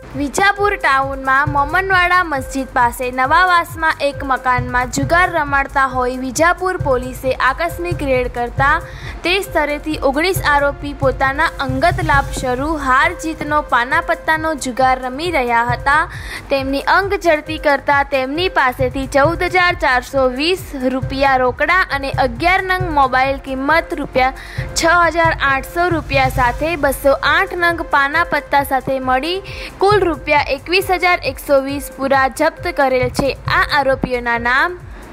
વિજાપુર ટાઉનમાં મોમનવાડા મસ્જિદ પાસે નવાવાસમાં એક મકાનમાં જુગાર રમાડતા હોય વિજાપુર પોલીસે આકસ્મિક રેડ કરતા તે સ્થળેથી 19 આરોપી પોતાના અંગત લાભ શરૂ હાર જીતનો પાના પત્તાનો જુગાર રમી રહ્યા હતા। તેમની અંગ ઝડપી કરતા તેમની પાસેથી 14,420 રૂપિયા રોકડા અને 11 નંગ મોબાઈલ કિંમત ₹6,800 રૂપિયા સાથે 208 નંગ પાના પત્તા સાથે મળી કુલ ₹21,120 પૂરા જપ્ત કરેલ છે। આ આરોપીઓના નામ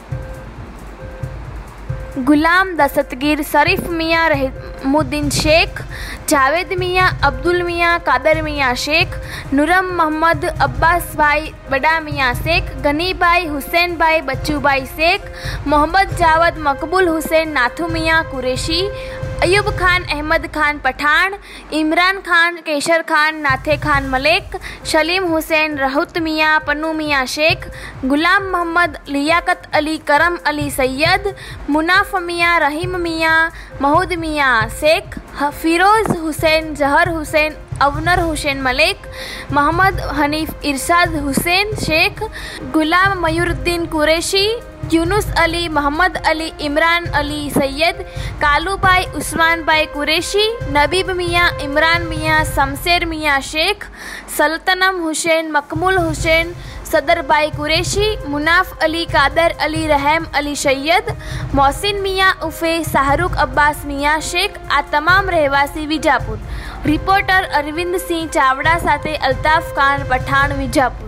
ગુલામ દશતગીર, શરીફ મિયા રહેમુદ્દીન શેખ, જાવેદ મિયા, અબ્દુલ મિયા, કાદર મિયા શેખ, નુરમ મોહમ્મદ, અબ્બાસભાઈ બડા મિયા શેખ, ગનીભાઈ હુસૈનભાઈ બચ્ચુભાઈ શેખ, મોહમ્મદ જાવદ મકબૂલ હુસૈન નાથુ મિયા કુરેશી, अयूब खान अहमद खान पठान, इमरान खान केशर खान नाथे खान मलिक, शलीम हुसैन रहूत मियाँ पन्नू मियाँ शेख, गुलाम मोहम्मद लियाकत अली करम अली सैयद, मुनाफ मियाँ रहीम मियाँ महूद मियाँ शेख, फिरोज़ हुसैन जहर हुसैन अवनर हुसैन मलिक, मोहम्मद हनीफ इरशाद हुसैन शेख, गुलाम मयूरुद्दीन कुरैशी, यूनुस अली, मोहम्मद अली, इमरान अली सैयद, कालूभाई उस्मानभाई कुरैशी, नबीब मियाँ, इमरान मियाँ, शमशेर मियाँ शेख, सल्तनम हुसैन, मकमूल हुसैन, सदरभाई कुरैशी, मुनाफ अली, कादर अली, रहम अली सैयद, मोहसिन मियाँ उर्फे शाहरुख अब्बास मियाँ शेख आ તમામ રહેવાસી વિજાપુર। રિપોર્ટર અરવિંદ સિંહ ચાવડા સાથે અલ્તાફ ખાન પઠાણ, વિજાપુર।